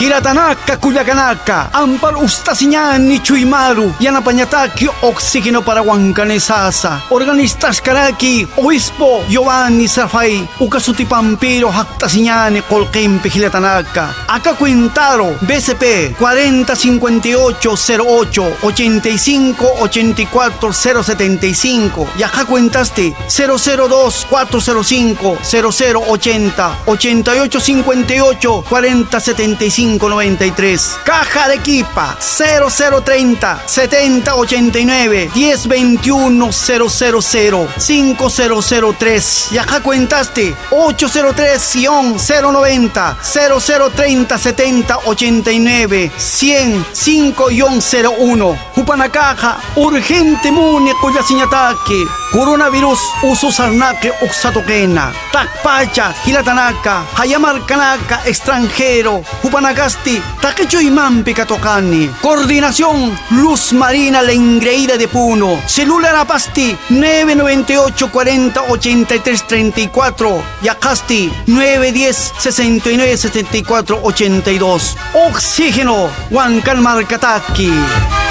Hiratanaka Cuyacanaka, Ampar Ustasiñani Chuimaru, Yanapañataki, Oxígeno para Huancanesasa, Organistas Karaki, Obispo Giovanni Safai, Ukasuti Pampiro, Hactasiñani, Colquempe, Hiratanaka, Acá Cuentaro, BCP 4058 08 85 84 075, y acá cuentaste 002 405 0080 88 58 40 75 93. Caja de Equipa 0030 70 89 10 21 000 5003, y acá cuentaste 803-090 0030 70 89 100 5-01. Hupanacaja urgente mune Collasiñataque, coronavirus ususarnaque uxatoquena, Tacpacha, Hilatanaka, Hayamarcanaka, extranjero, Hupanacasti, Taquechoimampi Catocani. Coordinación Luz Marina La Ingreída de Puno. Celular Apasti 998 40 83 34 y Acasti 910 69 74 82. Oxígeno Huancan Marcataqui.